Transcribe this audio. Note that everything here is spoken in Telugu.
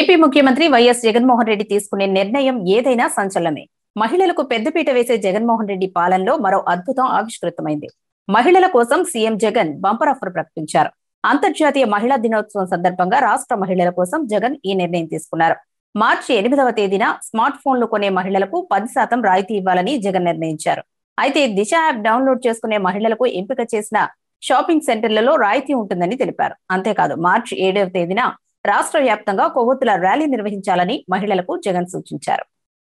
ఏపీ ముఖ్యమంత్రి వైఎస్ జగన్మోహన్ రెడ్డి తీసుకునే నిర్ణయం ఏదైనా సంచలనమే. మహిళలకు పెద్దపీట వేసే జగన్మోహన్ రెడ్డి పాలనలో మరో అద్భుతం ఆవిష్కృతమైంది. మహిళల కోసం సీఎం జగన్ బంపర్ ఆఫర్ ప్రకటించారు. అంతర్జాతీయ మహిళా దినోత్సవం సందర్భంగా రాష్ట్ర మహిళల కోసం జగన్ ఈ నిర్ణయం తీసుకున్నారు. మార్చి 8వ తేదీన స్మార్ట్ ఫోన్లు కొనే మహిళలకు 10% రాయితీ ఇవ్వాలని జగన్ నిర్ణయించారు. అయితే దిశ యాప్ డౌన్లోడ్ చేసుకునే మహిళలకు ఎంపిక చేసిన షాపింగ్ సెంటర్లలో రాయితీ ఉంటుందని తెలిపారు. అంతేకాదు మార్చి 7వ తేదీన రాష్ట్ర వ్యాప్తంగా కొవ్వొత్తుల ర్యాలీ నిర్వహించాలని మహిళలకు జగన్ సూచించారు.